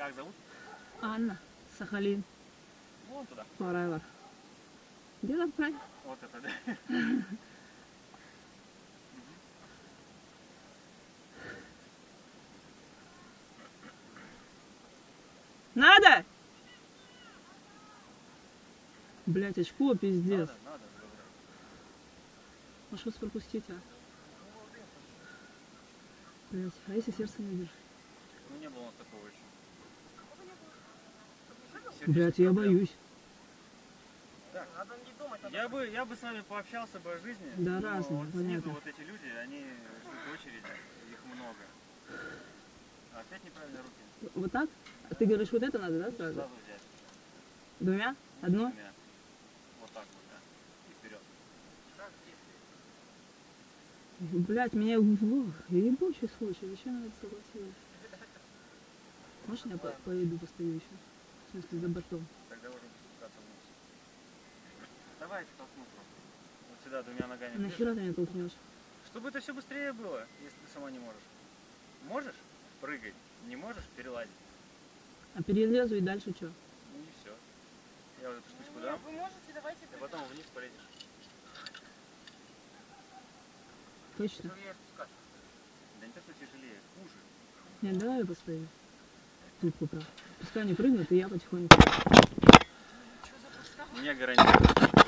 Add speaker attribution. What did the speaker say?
Speaker 1: Как зовут?
Speaker 2: Анна, Сахалин,
Speaker 1: Вон туда.
Speaker 2: Forever. Где-то в край.
Speaker 1: Вот это, да.
Speaker 2: Надо! Блять, очко, пиздец.
Speaker 1: Надо.
Speaker 2: А что пропустить, а? Блять, а если сердце не держит?
Speaker 1: Ну не было у нас такого еще.
Speaker 2: Блять, я боюсь.
Speaker 1: Так. Я бы с вами пообщался бы о жизни.
Speaker 2: Да,
Speaker 1: но
Speaker 2: разные,
Speaker 1: вот
Speaker 2: понятно.
Speaker 1: снизу вот эти люди, они ждут очереди, их много. А опять неправильные руки.
Speaker 2: Вот так? А ты говоришь, вот это надо, да, сразу?
Speaker 1: Сразу взять.
Speaker 2: Двумя? Одной?
Speaker 1: Двумя. Вот так вот, да. И вперед.
Speaker 2: Блять, меня ебучий случай, зачем я на это согласилась? Можно я поеду постою еще? В смысле, за бортом?
Speaker 1: Тогда уже спускаться вниз. Давайте толкну просто. Вот сюда двумя ногами.
Speaker 2: А нахера ты меня толкнешь?
Speaker 1: Чтобы это все быстрее было, если ты сама не можешь. Можешь? Прыгай. Не можешь? Переладить.
Speaker 2: А перелезу и дальше что?
Speaker 1: Ну и все. Я вот эту штучку дам.
Speaker 3: Вы можете, давайте.
Speaker 1: А потом вниз полезешь.
Speaker 2: Точно?
Speaker 1: Тяжелее спускаться. Да не то, что тяжелее, хуже.
Speaker 2: Нет, давай я постою. Тут поправ. Пускай они прыгнут, и я потихоньку.
Speaker 1: Не гарантирую.